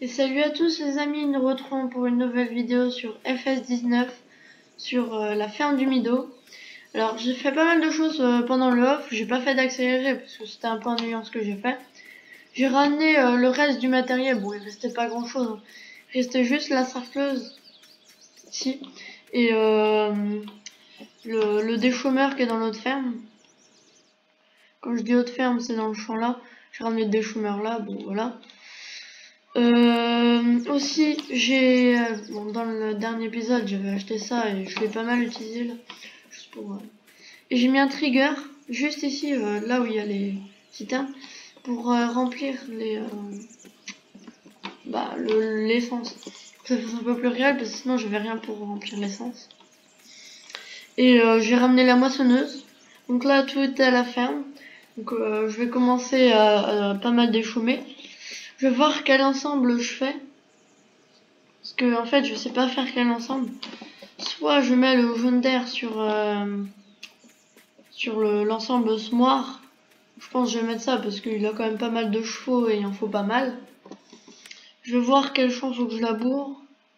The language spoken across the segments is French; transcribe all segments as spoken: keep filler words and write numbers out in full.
Et salut à tous les amis, nous retrouvons pour une nouvelle vidéo sur F S dix-neuf, sur euh, la ferme du Mido. Alors j'ai fait pas mal de choses euh, pendant le off, j'ai pas fait d'accéléré parce que c'était un peu ennuyant ce que j'ai fait. J'ai ramené euh, le reste du matériel, bon il restait pas grand chose, hein. Il restait juste la sarcleuse, ici, et euh, le, le déchômeur qui est dans l'autre ferme. Quand je dis autre ferme, c'est dans le champ là, j'ai ramené le déchômeur là, bon voilà. Euh, aussi, j'ai euh, bon, dans le dernier épisode, j'avais acheté ça et je l'ai pas mal utilisé là, juste pour. Euh, et j'ai mis un trigger juste ici, euh, là où il y a les titans, pour euh, remplir les, euh, bah, le l'essence. Ça fait un peu plus réel parce que sinon j'avais rien pour remplir l'essence. Et euh, j'ai ramené la moissonneuse. Donc là, tout est à la ferme. Donc euh, je vais commencer à, à pas mal déchaumer. Je vais voir quel ensemble je fais. Parce que en fait je sais pas faire quel ensemble. Soit je mets le jaune d'air sur euh, sur l'ensemble le, Smoir. Je pense que je vais mettre ça parce qu'il a quand même pas mal de chevaux et il en faut pas mal. Je vais voir quel champ faut que je laboure.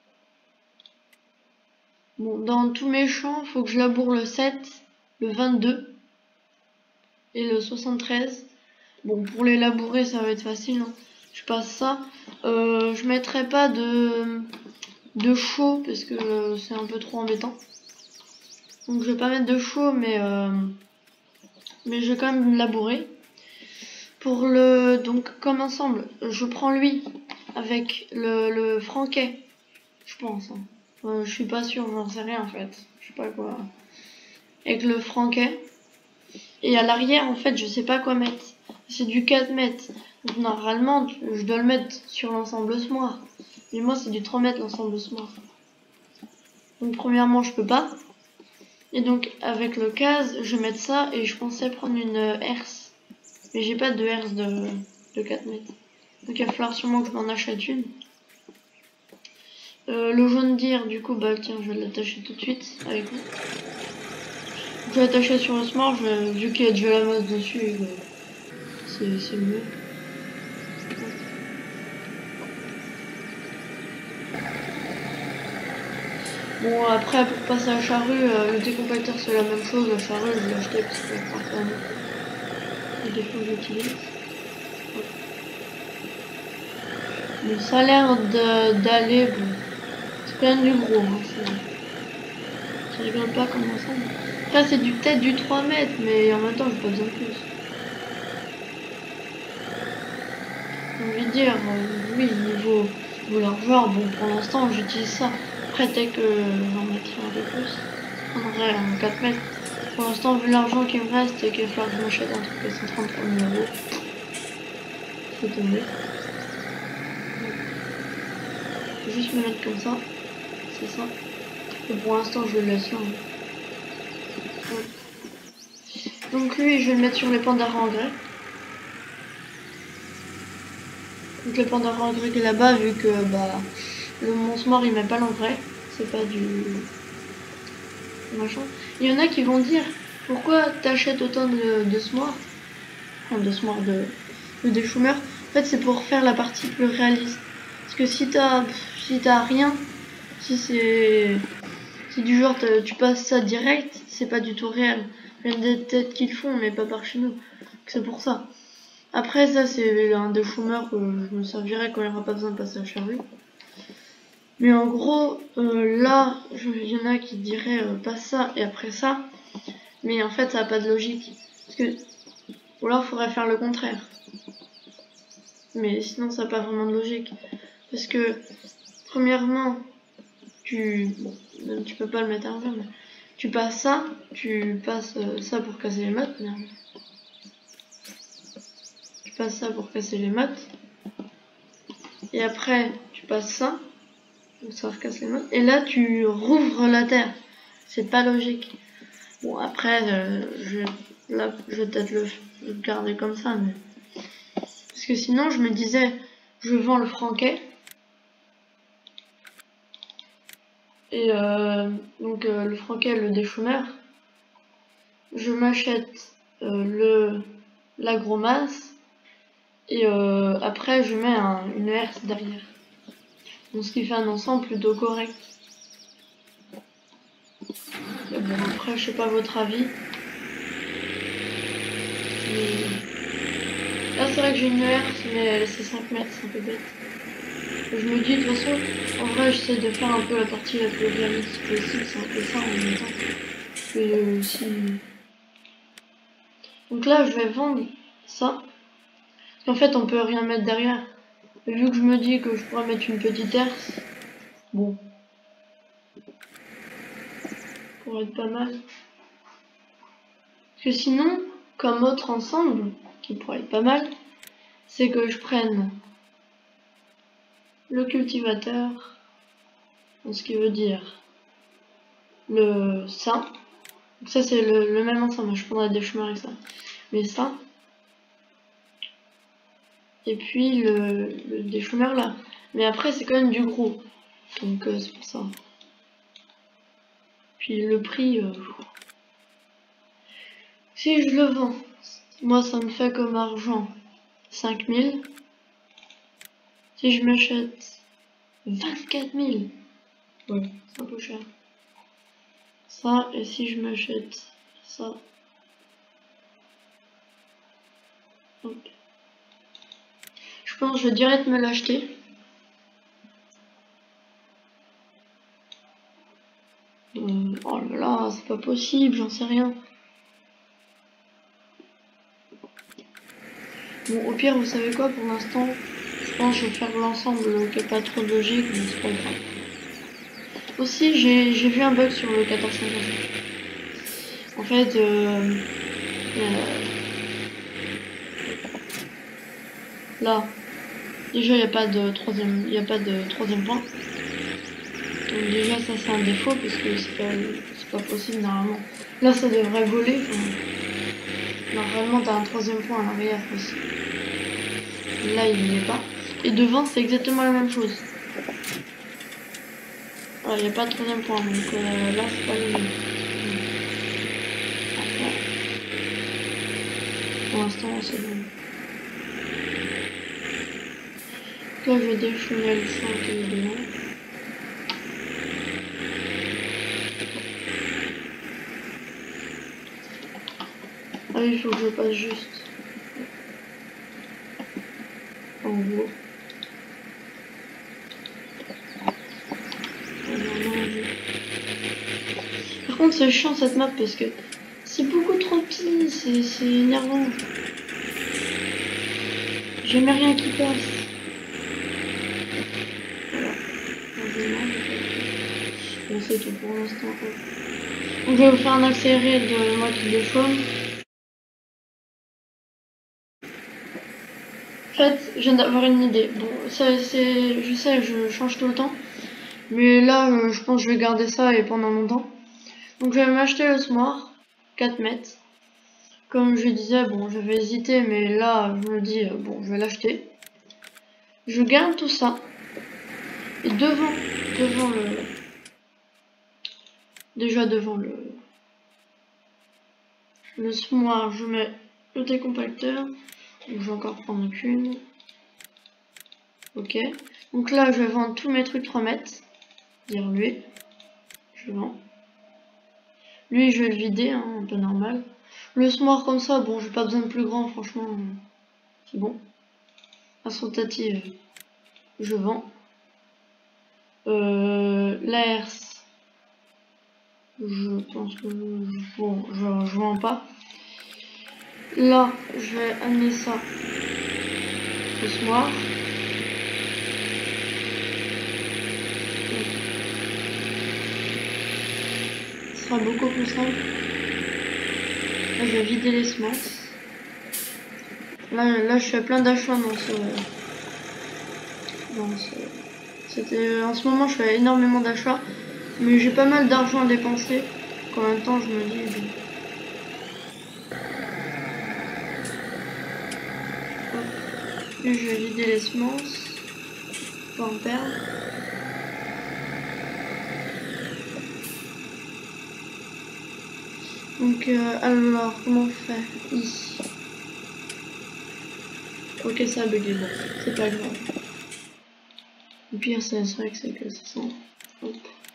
Bon, dans tous mes champs, faut que je laboure le sept, le vingt-deux et le soixante-treize. Bon, pour les labourer ça va être facile, hein. Je passe ça. Euh, je mettrai pas de de chaux parce que c'est un peu trop embêtant. Donc je vais pas mettre de chaux, mais euh, mais je vais quand même labourer. Pour le donc comme ensemble, je prends lui avec le, le franquet, je pense. Hein. Euh, je suis pas sûre, j'en sais rien en fait. Je sais pas quoi. Avec le franquet. Et à l'arrière, en fait, je sais pas quoi mettre. C'est du quatre mètres. Donc normalement, je dois le mettre sur l'ensemble Smoir. Mais moi, c'est du trois mètres l'ensemble Smoir. Donc premièrement, je peux pas. Et donc avec le case, je vais mettre ça et je pensais prendre une herse. Mais j'ai pas de herse de, de quatre mètres. Donc il va falloir sûrement que je m'en achète une. Euh, le jaune d'ir, du coup, bah tiens, je vais l'attacher tout de suite avec vous. Je vais l'attacher sur le Smoir, je, vu qu'il y a déjà la masse dessus, euh, c'est mieux. Bon, après, pour passer à la charrue, euh, le décompacteur c'est la même chose. La charrue, je l'ai acheté parce que je pense que des fois j'utilise. Bon, ça a l'air d'aller, bon, c'est quand même du gros. Hein, je rigole pas comme ensemble. Après, c'est du peut-être du trois mètres, mais en même temps, j'ai pas besoin de plus. J'ai envie de dire, euh, oui, niveau, niveau largeur, bon, pour l'instant, j'utilise ça. Après, dès que j'en mettrai un peu plus, je prendrai un quatre mètres. Pour l'instant, vu l'argent qui me reste et qu'il va falloir que je m'achète un truc à cent trente-trois mille euros, c'est tombé. Je vais juste me mettre comme ça, c'est ça. Et pour l'instant, je le laisse là. Ouais. Donc lui, je vais le mettre sur les pandas à engrais. Donc le panda à engrais qui est là-bas, vu que bah le mon Smoir il met pas l'engrais, c'est pas du machin. Il y en a qui vont dire pourquoi t'achètes autant de, de Smoir, enfin de Smoir de, de déchômeur. En fait, c'est pour faire la partie plus réaliste. Parce que si t'as si t'as rien, si c'est si du genre tu passes ça direct, c'est pas du tout réel. Il y a des têtes qu'ils font, mais pas par chez nous. C'est pour ça. Après ça, c'est un déchômeur que je me servirai quand il n'y aura pas besoin de passer à la charrue. Mais en gros, euh, là, il y en a qui diraient euh, pas ça et après ça. Mais en fait, ça n'a pas de logique. Parce que, ou alors, il faudrait faire le contraire. Mais sinon, ça n'a pas vraiment de logique. Parce que, premièrement, tu... Bon, même tu peux pas le mettre à l'envers, mais... Tu passes ça, tu passes euh, ça pour casser les mottes. Merde. Tu passes ça pour casser les mottes. Et après, tu passes ça. Donc ça casse les mottes. Et là, tu rouvres la terre. C'est pas logique. Bon, après, euh, je, là, je vais peut-être le, le garder comme ça, mais... Parce que sinon, je me disais, je vends le franquet. Et euh, donc, euh, le franquet, le déchômeur. Je m'achète euh, le l'agromasse. Et euh, après, je mets un, une herse derrière. Donc ce qui fait un ensemble plutôt correct. Et bon, après, je sais pas votre avis. Mais... là, c'est vrai que j'ai une herse, mais c'est cinq mètres, c'est un peu bête. Et je me dis, de toute façon, en vrai, j'essaie de faire un peu la partie la plus réaliste possible, c'est un peu ça en même temps. Que si... donc là, je vais vendre ça. En fait, on peut rien mettre derrière. Et vu que je me dis que je pourrais mettre une petite herse, bon, pourrait être pas mal. Parce que sinon, comme autre ensemble, qui pourrait être pas mal, c'est que je prenne le cultivateur, ce qui veut dire le ça. Donc ça c'est le, le même ensemble, je prendrais des chemins avec ça. Mais ça. Et puis le, le déchumeur là. Mais après c'est quand même du gros. Donc euh, c'est pour ça. Puis le prix, euh, si je le vends, moi ça me fait comme argent cinq mille. Si je m'achète vingt-quatre mille, ouais, c'est un peu cher. Ça, et si je m'achète ça, hop. Je pense que je vais direct me l'acheter. Euh, oh là là, c'est pas possible, j'en sais rien. Bon, au pire, vous savez quoi, pour l'instant, je pense que je vais faire l'ensemble qui est pas trop logique, mais c'est pas grave. Aussi, j'ai vu un bug sur le quatorze cinquante. En fait, euh, euh, là, déjà, il n'y a pas de troisième, il n'y a pas de troisième point. Donc déjà, ça c'est un défaut parce que c'est pas, c'est pas possible normalement. Là, ça devrait voler. Enfin, normalement, t'as un troisième point à l'arrière aussi. Là, il n'y est pas. Et devant, c'est exactement la même chose. Il n'y a pas de troisième point, donc euh, là, c'est pas le même. Pour l'instant, c'est bon. Là, je vais déchumer le champ qui est devant. Ah oui, il faut que je passe juste en gros. Par contre, c'est chiant cette map parce que c'est beaucoup trop petit, c'est énervant. J'aime rien qui passe. Voilà. Bon, c'est tout pour l'instant. Donc, je vais vous faire un accéléré de moi qui déchaume. En fait, je viens d'avoir une idée. Bon, ça, c'est, je sais, je change tout le temps. Mais là, euh, je pense que je vais garder ça et pendant longtemps. Donc, je vais m'acheter le Smart, quatre mètres. Comme je disais, bon, j'avais hésité, mais là, je me dis, euh, bon, je vais l'acheter. Je garde tout ça. Et devant, devant le... déjà devant le... le Smart, je mets le décompacteur. Donc, je vais encore prendre qu'une. Ok. Donc là, je vais vendre tous mes trucs trois mètres. Dire lui. Je vends. Lui, je vais le vider, hein, un peu normal. Le Smart comme ça, bon, j'ai pas besoin de plus grand, franchement. C'est bon. Associative, je vends. Euh, la herse, je pense que je, bon, je, je vends pas. Là, je vais amener ça au Smart. Ce sera beaucoup plus simple. Là, je vais vider les semences. Là, là, je fais plein d'achats dans ce... Dans ce... C'était... En ce moment, je fais énormément d'achats. Mais j'ai pas mal d'argent à dépenser. En même temps, je me dis... Je... Puis, je vais vider les semences. Pas en perdre. Donc, euh, alors, comment on fait ici? Ok, ça a bugué, bon, c'est pas grave. Le pire c'est vrai que c'est que ça sent. Hop.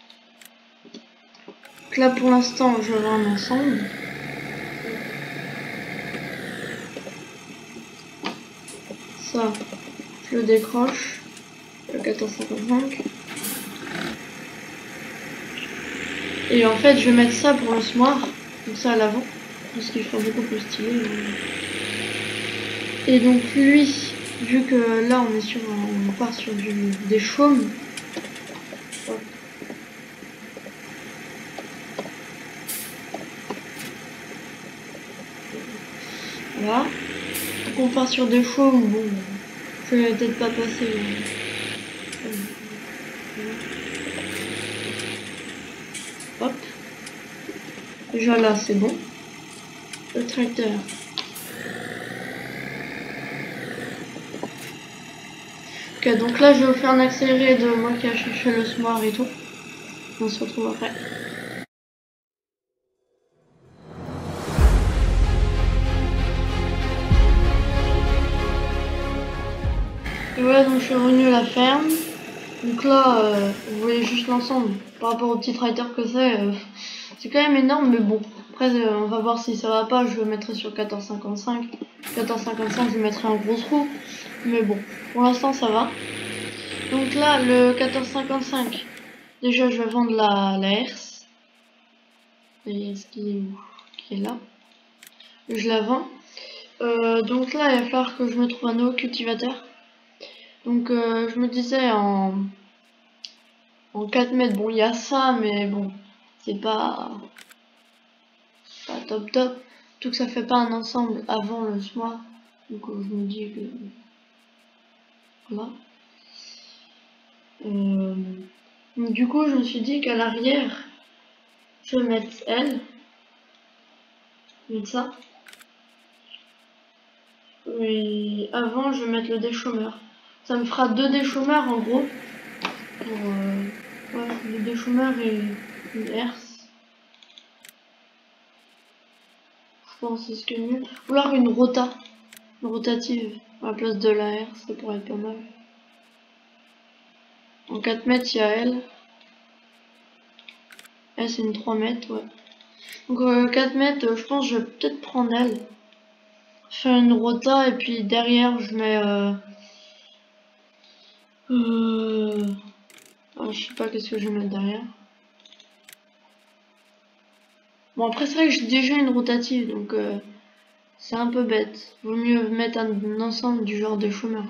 Donc là pour l'instant je vais un ensemble. Ça, je le décroche. Le quatorze cinquante-cinq. Et en fait je vais mettre ça pour le smoir. Comme ça à l'avant. Parce qu'il fera beaucoup plus stylé. Et donc lui, vu que là on est sur un, on part sur du, des chaumes. Voilà. Donc on part sur des chaumes, bon, je vais peut-être pas passer. Hop. Déjà là c'est bon. Le tracteur. Ok, donc là je vais vous faire un accéléré de moi qui a cherché le smoir et tout. On se retrouve après. Et voilà, donc je suis revenu à la ferme. Donc là, euh, vous voyez juste l'ensemble. Par rapport au petit tracteur que c'est, euh, c'est quand même énorme, mais bon. Après, euh, on va voir si ça va pas. Je le mettrai sur quatorze cinquante-cinq. quatorze cinquante-cinq, je mettrai un gros trou. Mais bon, pour l'instant, ça va. Donc là, le quatorze cinquante-cinq, déjà, je vais vendre la, la herse. Et ce qui est, qui est là. Je la vends. Euh, donc là, il va falloir que je me trouve un nouveau cultivateur. Donc euh, je me disais en, en quatre mètres, bon il y a ça, mais bon, c'est pas, pas top top. Tout que ça fait pas un ensemble avant le smoir. Donc euh, je me dis que voilà. Euh, donc, du coup je me suis dit qu'à l'arrière, je vais mettre elle. Je vais mettre ça. Et avant je vais mettre le déchômeur. Ça me fera deux déchômeurs en gros. Pour euh, ouais, le déchômeur et une herse. Je pense c'est ce que mieux. Ou alors une rota. Une rotative à la place de la R, ça pourrait être pas mal. En quatre mètres, il y a elle. Elle, c'est une trois mètres, ouais. Donc euh, quatre mètres, euh, je pense que je vais peut-être prendre elle. Faire une rota et puis derrière, je mets... Euh... Euh... Alors, je sais pas qu'est-ce que je vais mettre derrière. Bon, après, c'est vrai que j'ai déjà une rotative, donc euh, c'est un peu bête. Vaut mieux mettre un, un ensemble du genre de chômeurs.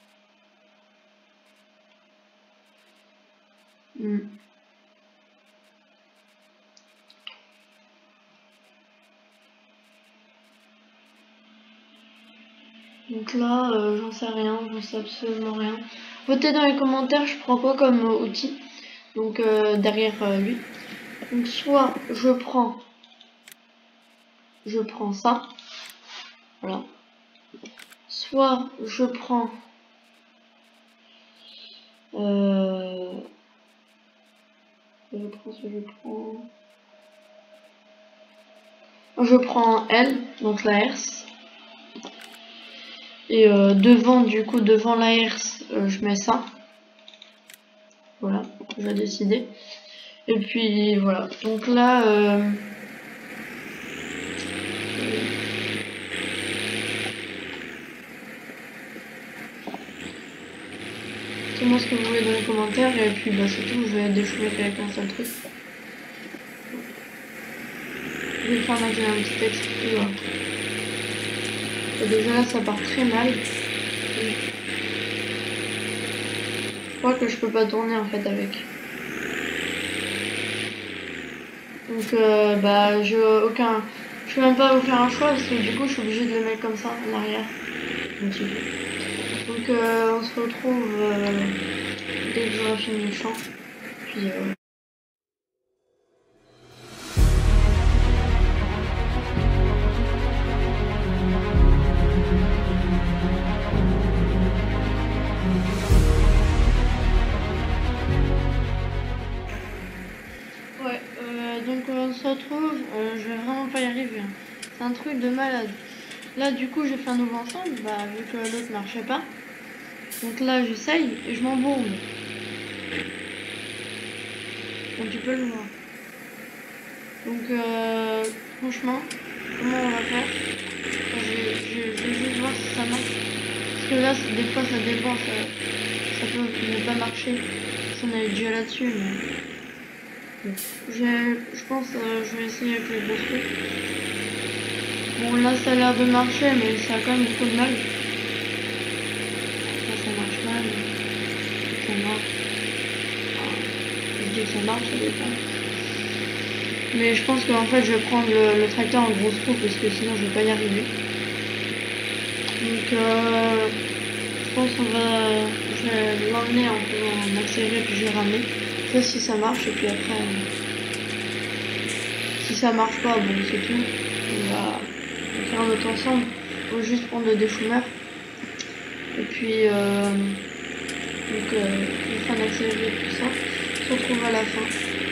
Hmm. Donc là, euh, j'en sais rien, j'en sais absolument rien. Votez dans les commentaires, je prends quoi comme euh, outil. Donc euh, derrière euh, lui. Donc soit je prends, je prends ça, voilà. Soit je prends, euh, je prends ce que je prends. Je prends elle, donc la herse. Et euh, devant, du coup, devant la herse, euh, je mets ça. Voilà, j'ai décidé. Et puis voilà. Donc là, euh, dites-moi ce que vous voulez dans les commentaires. Et puis bah, c'est tout. Je vais déchouer avec un seul truc. Je vais faire mettre un petit texte. Voilà. Et déjà là, ça part très mal. Je crois que je peux pas tourner en fait avec. Donc euh, bah je aucun. Je peux même pas vous faire un choix parce que du coup je suis obligée de le mettre comme ça à l'arrière. Donc euh, on se retrouve euh, dès que j'aurai fini le chant. Puis euh, ouais, euh, donc on se retrouve, euh, je vais vraiment pas y arriver. Hein. C'est un truc de malade. Là du coup j'ai fait un nouveau ensemble, bah vu que l'autre marchait pas. Donc là j'essaye et je m'embourbe. comme tu peux le voir. Donc euh, franchement, comment on va faire? Je vais, je, je vais juste voir si ça marche. Parce que là, des fois ça dépend, ça, ça peut ne pas marcher. Si on avait déjà là-dessus, mais bon. Je pense euh, je vais essayer avec les gros trucs. Bon là ça a l'air de marcher, mais ça a quand même beaucoup de mal. Là ça marche mal. Ça marche. Enfin, je dis que ça marche, ça dépend. Mais je pense qu'en fait je vais prendre le, le tracteur en grosse roue parce que sinon je vais pas y arriver. Donc euh, je pense qu'on va, je vais l'emmener en, en accéléré puis je vais ramener. Ça si ça marche et puis après euh, si ça marche pas, bon c'est tout. On va, on va faire un autre ensemble. On va juste prendre le déchumeur. Et puis euh, donc euh, on va faire un accéléré tout ça. On se retrouve à la fin.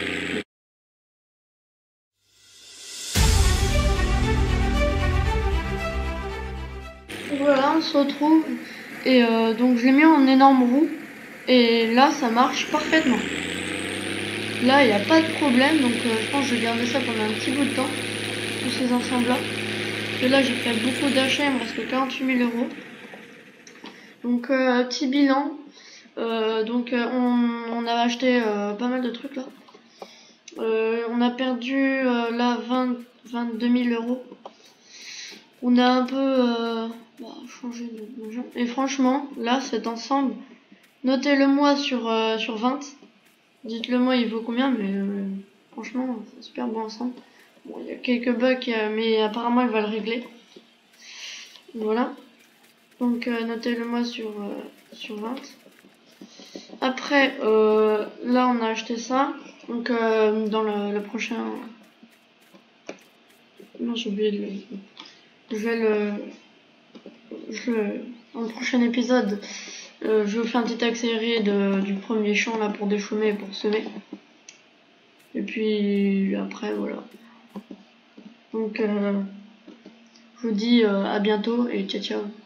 Voilà, on se retrouve et euh, donc je l'ai mis en énorme roue et là ça marche parfaitement. Là il n'y a pas de problème, donc euh, je pense que je vais garder ça pendant un petit bout de temps, tous ces ensembles là. Et là j'ai fait beaucoup d'achats, il me reste que quarante-huit mille euros. Donc euh, petit bilan, euh, donc euh, on, on a acheté euh, pas mal de trucs là. Euh, on a perdu euh, là vingt, vingt-deux mille euros. On a un peu euh, bah, changé de genre. Et franchement, là, cet ensemble, notez-le moi sur, euh, sur vingt. Dites-le moi, il vaut combien, mais euh, franchement, c'est un super bon ensemble. Bon, il y a quelques bugs, euh, mais apparemment, il va le régler. Voilà. Donc, euh, notez-le moi sur, euh, sur vingt. Après, euh, là, on a acheté ça. Donc, euh, dans le, le prochain... Non, j'ai oublié de le... Je vais le... Je... Dans le prochain épisode, euh, je vous fais un petit accéléré de, du premier champ là pour déchoumer et pour semer. Et puis après, voilà. Donc, euh, je vous dis euh, à bientôt et ciao ciao.